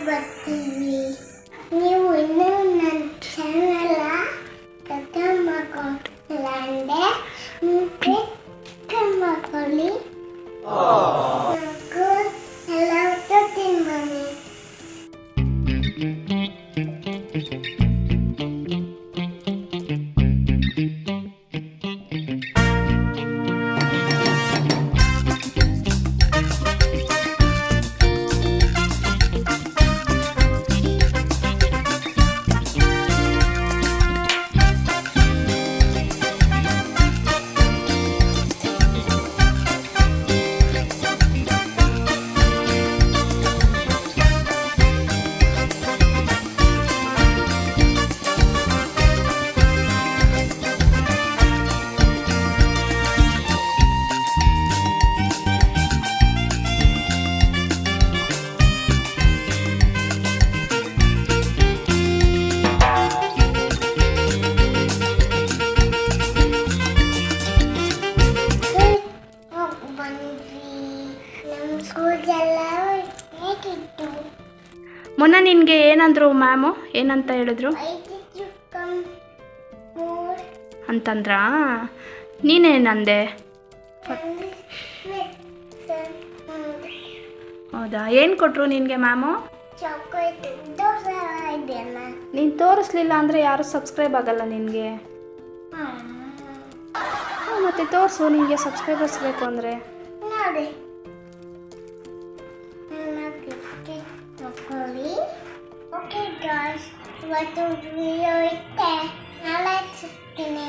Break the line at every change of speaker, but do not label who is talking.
ಬರ್ತೀವಿ. ನೀವು ಇನ್ನೂ ನನ್ನ ಚಾನಲ್ ಕಥೆ ಮಾಡ್ಕೊಂಡಿಲ್ಲ ಅಂದರೆ ಮಾಡ್ಕೊಳ್ಳಿ. ಎಲ್ಲ ತಿನ್ ಬನ್ನಿ.
ಮೊನ್ನೆ ನಿನಗೆ ಏನಂದ್ರು ಮ್ಯಾಮು? ಏನಂತ ಹೇಳಿದ್ರು ಅಂತಂದ್ರಾ? ನೀನೇನಂದೆ? ಹೌದಾ? ಏನು ಕೊಟ್ಟರು ನಿನಗೆ ಮ್ಯಾಮು? ನೀನು ತೋರಿಸ್ಲಿಲ್ಲ ಅಂದರೆ ಯಾರು ಸಬ್ಸ್ಕ್ರೈಬ್ ಆಗಲ್ಲ ನಿನಗೆ. ಮತ್ತೆ ತೋರಿಸು, ನಿನಗೆ ಸಬ್ಸ್ಕ್ರೈಬರ್ಸ್ ಬೇಕು ಅಂದರೆ.
ಓಕೆ ಗಾಯ್ಸ್, ಇವತ್ತು ವಿಡಿಯೋ ಇಷ್ಟೇ. ನಾಳೆ ಸಿಗ್ತೀನಿ.